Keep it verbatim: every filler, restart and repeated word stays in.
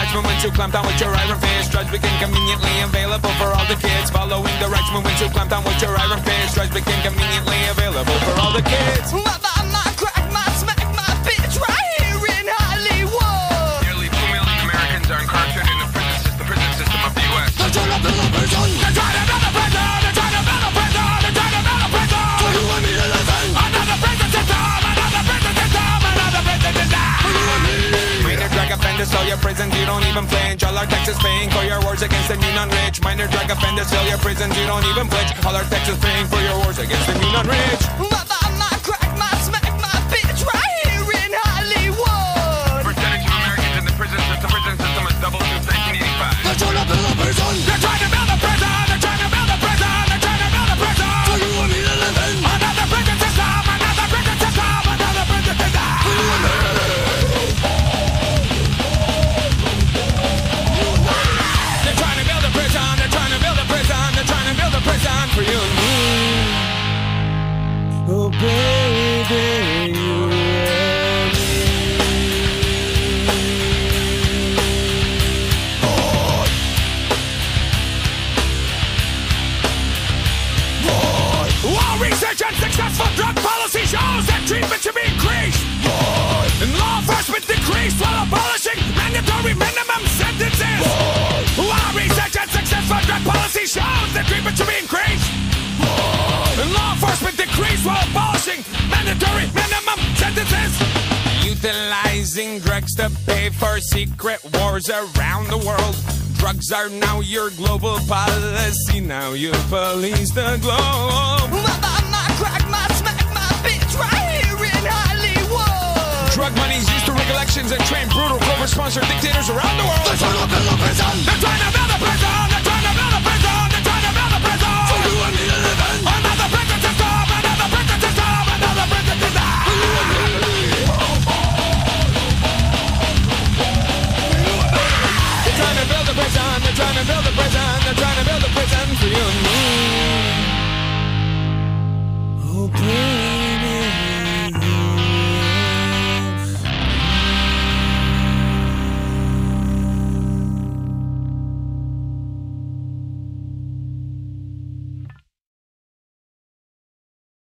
directs, moving to clamp down with your iron fist. Drugs became conveniently available for all the kids. Following directs, moving to clamp down with your iron fist. Drugs became conveniently available for all the kids. Mother, my crack, my smack, my bitch, right here in Hollywood. Nearly two million Americans are incarcerated in the prison system, prison system of the U S They're trying to build a prison. They're trying to build a prison. They're trying to build a prison. They're trying to build a prison. For you and me to live in. Another prison system. Another prison system. Another prison system. For you and me. Minor drug offenders fill your prisons, you don't even flinch. All our taxes paying for your wars against the mean and rich. Minor drug offenders fill your prisons, you don't even flinch. All our taxes paying for your wars against the mean and rich. Mother, my crack, my smack, my bitch, right here in Hollywood. Percentage of Americans in the prison system, prison system has doubled since nineteen eighty-five. They're trying to build a prison. They're trying to build a prison. They're trying to build a prison. They're trying to build a prison. For you and me to live in. Another prison system. Another prison system. Another prison system. For you and me. They're trying to build a prison. They're trying to build a prison. They're trying to build a prison for you and me. Oh baby, you and me. All research and successful drug policy shows that treatment should be increased. And law enforcement decreased while abolishing mandatory minimum sentences. All research and successful drug policy shows that treatment should be increased. And law enforcement decreased while abolishing mandatory minimum sentences. Utilizing drugs to pay for secret wars around the world. Drugs are now your global policy. Now you police the globe. Mother, my crack, my smack, my bitch, right here in Hollywood. Drug money's used to rig elections and train brutal, co-sponsored dictators around the world. They're trying to build a prison. They're trying to build a prison. They're trying to build a prison. They're trying to build a prison. For you and me to live in. Another prison system. Another prison system. Another prison system. For you and me. They're trying to build a prison. They're trying to build a prison. They're trying to build a prison for you and me. Oh, baby.